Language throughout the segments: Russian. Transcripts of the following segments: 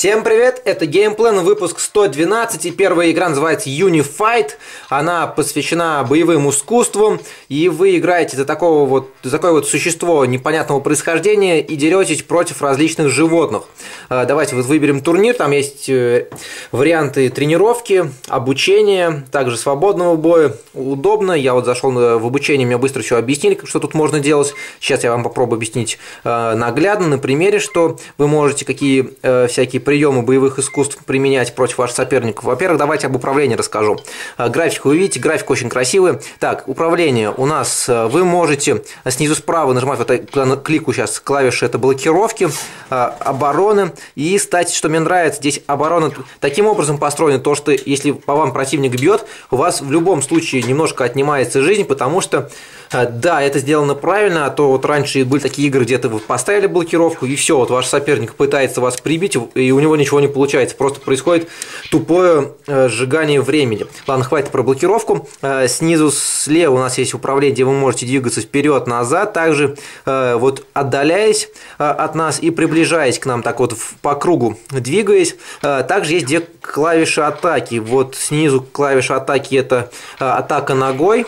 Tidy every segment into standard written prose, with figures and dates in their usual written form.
Всем привет, это Gameplane, выпуск 112, и первая игра называется Unified. Она посвящена боевым искусствам, и вы играете за такое вот существо непонятного происхождения и деретесь против различных животных. Давайте вот выберем турнир, там есть варианты тренировки, обучения, также свободного боя. Удобно, я вот зашел в обучение, мне быстро все объяснили, что тут можно делать. Сейчас я вам попробую объяснить наглядно, на примере, что вы можете, какие всякие приемы боевых искусств применять против ваших соперников. Во-первых, давайте об управлении расскажу. График вы видите, график очень красивый. Так, управление у нас, вы можете снизу справа нажимать, вот куда кликаю сейчас, клавиши это блокировки, обороны. И, кстати, что мне нравится, здесь оборона таким образом построена, то что если по вам противник бьет, у вас в любом случае немножко отнимается жизнь, потому что да, это сделано правильно, а то вот раньше были такие игры, где-то вы поставили блокировку, и все, вот ваш соперник пытается вас прибить, и у него ничего не получается, просто происходит тупое сжигание времени. Ладно, хватит про блокировку. Снизу слева у нас есть управление, где вы можете двигаться вперед-назад, также вот отдаляясь от нас и приближаясь к нам, так вот по кругу двигаясь. Также есть две клавиши атаки. Вот снизу клавиша атаки — это атака ногой.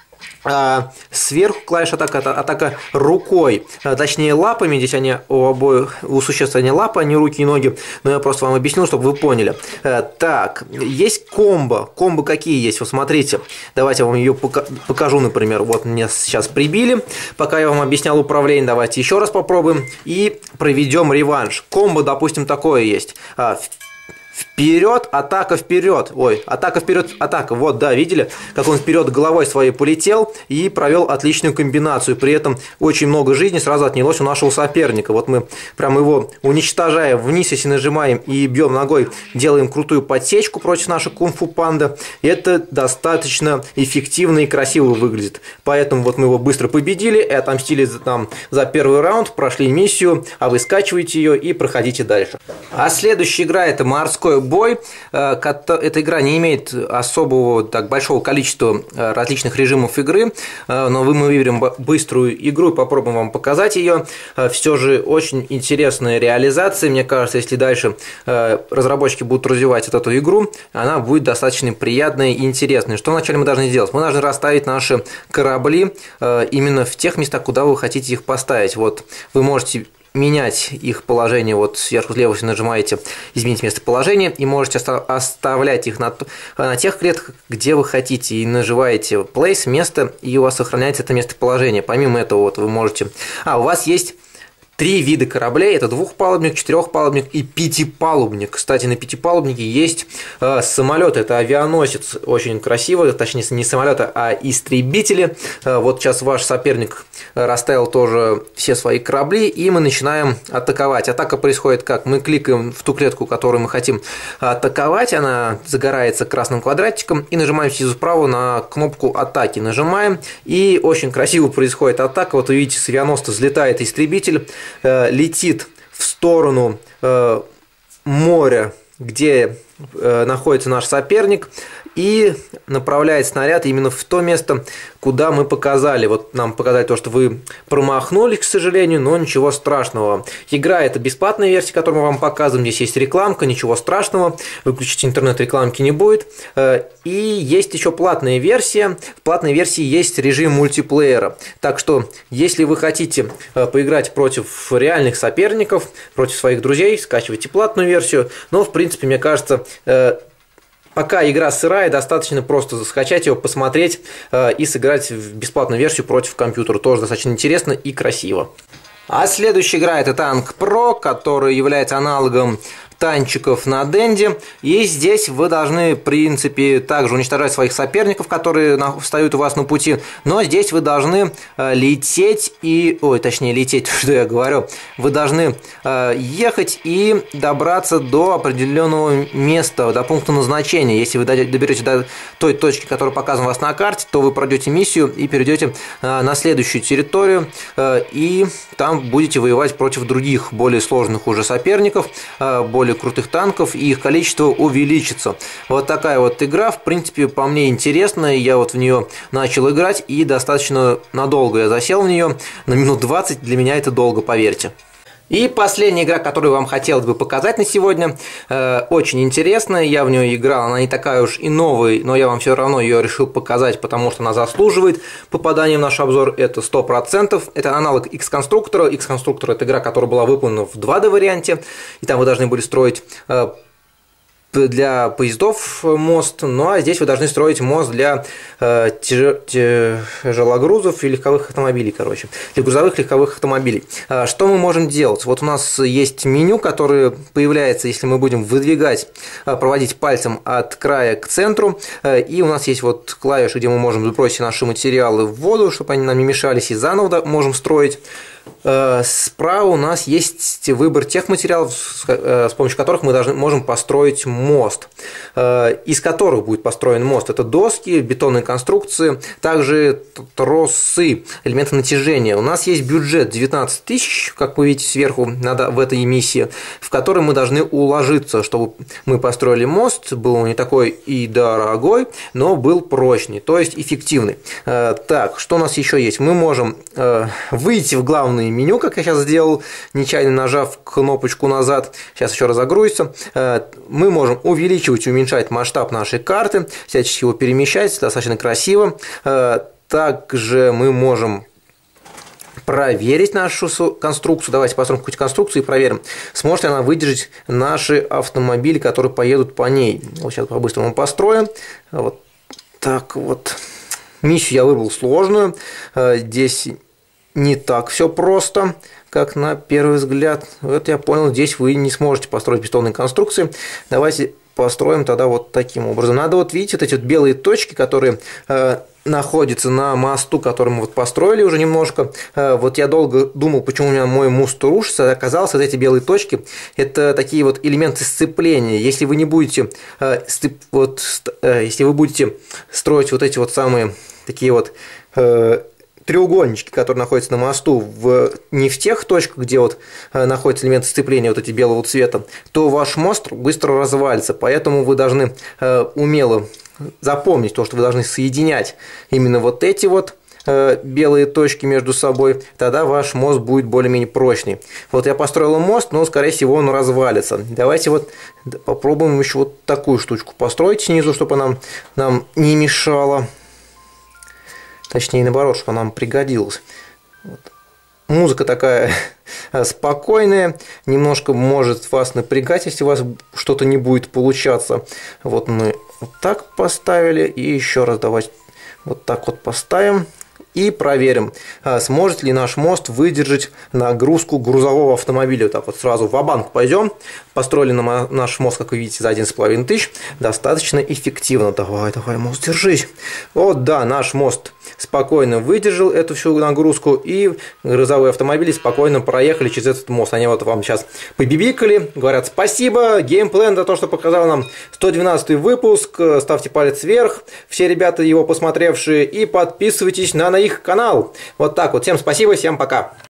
Сверху клавиша атака рукой, точнее лапами, здесь они у существ они лапы, а не руки и ноги, но я просто вам объяснил, чтобы вы поняли. Так, есть комбо, какие есть, вот смотрите, давайте я вам ее покажу, например, вот меня сейчас прибили, пока я вам объяснял управление, давайте еще раз попробуем и проведем реванш. Комбо, допустим, такое есть. Вперед, атака, вперед. Ой, атака, вперед, атака. Вот, да, видели, как он вперед головой своей полетел и провел отличную комбинацию. При этом очень много жизни сразу отнялось у нашего соперника. Вот мы прям его уничтожаем вниз, если нажимаем и бьем ногой, делаем крутую подсечку против нашей кунг-фу панда. Это достаточно эффективно и красиво выглядит. Поэтому вот мы его быстро победили и отомстили нам за первый раунд, прошли миссию, а вы скачиваете ее и проходите дальше. А следующая игра — это морской бой. Эта игра не имеет особого так большого количества различных режимов игры, но мы выберем быструю игру и попробуем вам показать ее. Все же очень интересная реализация. Мне кажется, если дальше разработчики будут развивать эту игру, она будет достаточно приятной и интересной. Что вначале мы должны сделать? Мы должны расставить наши корабли именно в тех местах, куда вы хотите их поставить. Вот вы можете менять их положение, вот сверху слева вы нажимаете «Изменить местоположение» и можете оставлять их на тех клетках, где вы хотите, и нажимаете «Place», «Место», и у вас сохраняется это местоположение. Помимо этого вот вы можете… у вас есть 3 вида кораблей, это двухпалубник, четырехпалубник и пятипалубник. Кстати, на пятипалубнике есть самолет, это авианосец, очень красиво, точнее не самолеты, а истребители. Вот сейчас ваш соперник расставил тоже все свои корабли, и мы начинаем атаковать. Атака происходит как? Мы кликаем в ту клетку, которую мы хотим атаковать, она загорается красным квадратиком, и нажимаем снизу справа на кнопку атаки. Нажимаем, и очень красиво происходит атака. Вот вы видите, с авианосца взлетает истребитель, летит в сторону моря, где находится наш соперник, и направляет снаряд именно в то место, куда мы показали. Вот нам показали то, что вы промахнулись, к сожалению, но ничего страшного. Игра — это бесплатная версия, которую мы вам показываем. Здесь есть рекламка, ничего страшного. Выключить интернет, рекламки не будет. И есть еще платная версия. В платной версии есть режим мультиплеера. Так что, если вы хотите поиграть против реальных соперников, против своих друзей, скачивайте платную версию. Но, в принципе, мне кажется, пока игра сырая, достаточно просто скачать ее, посмотреть и сыграть в бесплатную версию против компьютера. Тоже достаточно интересно и красиво. А следующая игра — это Tank Pro, который является аналогом танчиков на Денде. И здесь вы должны, в принципе, также уничтожать своих соперников, которые встают у вас на пути. Но здесь вы должны лететь и… Ой, точнее, лететь, что я говорю. Вы должны ехать и добраться до определенного места, до пункта назначения. Если вы доберетесь до той точки, которая показана у вас на карте, то вы пройдете миссию и перейдете на следующую территорию. И там будете воевать против других, более сложных уже соперников, более крутых танков, и их количество увеличится. Вот такая вот игра, в принципе, по мне интересная. Я вот в нее начал играть, и достаточно надолго я засел в нее, на минут 20, для меня это долго, поверьте. И последняя игра, которую вам хотелось бы показать на сегодня, очень интересная, я в нее играл, она не такая уж и новая, но я вам все равно ее решил показать, потому что она заслуживает попадания в наш обзор, это 100%. Это аналог X-конструктора. X-конструктор – это игра, которая была выполнена в 2D варианте, и там вы должны были строить для поездов мост, ну а здесь вы должны строить мост для тяжелогрузов и легковых автомобилей, короче, для грузовых легковых автомобилей. Что мы можем делать? Вот у нас есть меню, которое появляется, если мы будем выдвигать, проводить пальцем от края к центру, и у нас есть вот клавиши, где мы можем сбросить наши материалы в воду, чтобы они нам не мешались, и заново можем строить. Справа у нас есть выбор тех материалов, с помощью которых мы можем построить мост. Из которых будет построен мост? Это доски, бетонные конструкции, также тросы, элементы натяжения. У нас есть бюджет 19 тысяч, как вы видите сверху в этой эмиссии, в которой мы должны уложиться, чтобы мы построили мост, был не такой и дорогой, но был прочный, то есть эффективный. Так, что у нас еще есть? Мы можем выйти в главное меню, как я сейчас сделал, нечаянно нажав кнопочку назад, сейчас еще раз загрузится. Мы можем увеличивать и уменьшать масштаб нашей карты, всячески его перемещать, достаточно красиво. Также мы можем проверить нашу конструкцию. Давайте построим какую-то конструкцию и проверим, сможет ли она выдержать наши автомобили, которые поедут по ней. Вот сейчас по-быстрому построим. Вот так вот. Миссию я выбрал сложную. Здесь не так все просто, как на первый взгляд. Вот я понял, здесь вы не сможете построить бетонные конструкции. Давайте построим тогда вот таким образом. Надо вот видеть вот эти вот белые точки, которые находятся на мосту, который мы вот построили уже немножко. Вот я долго думал, почему у меня мой мост рушится. Оказалось, вот эти белые точки – это такие вот элементы сцепления. Если вы не будете если вы будете строить вот эти вот самые такие вот треугольнички, которые находятся на мосту, не в тех точках, где вот находятся элементы сцепления вот эти белого цвета, то ваш мост быстро развалится. Поэтому вы должны умело запомнить то, что вы должны соединять именно вот эти вот белые точки между собой, тогда ваш мост будет более-менее прочный. Вот я построил мост, но, скорее всего, он развалится. Давайте вот попробуем еще вот такую штучку построить снизу, чтобы она нам не мешала. Точнее, наоборот, что нам пригодилось. Вот. Музыка такая спокойная, немножко может вас напрягать, если у вас что-то не будет получаться. Вот мы вот так поставили, и еще раз давайте вот так вот поставим. И проверим, сможет ли наш мост выдержать нагрузку грузового автомобиля. Вот так вот сразу ва-банк пойдем. Построили наш мост, как вы видите, за 11 500. Достаточно эффективно. Давай, мост, держись. Вот, да, наш мост спокойно выдержал эту всю нагрузку, и грузовые автомобили спокойно проехали через этот мост. Они вот вам сейчас побибикали, говорят спасибо, Геймплен, за то, что показал нам 112 выпуск. Ставьте палец вверх, все ребята его посмотревшие, и подписывайтесь на их канал. Вот так вот. Всем спасибо, всем пока.